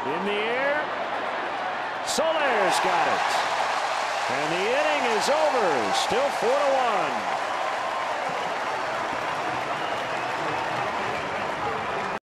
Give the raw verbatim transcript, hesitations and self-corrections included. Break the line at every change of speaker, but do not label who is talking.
In the air. Soler's got it. And the inning is over. Still four to one.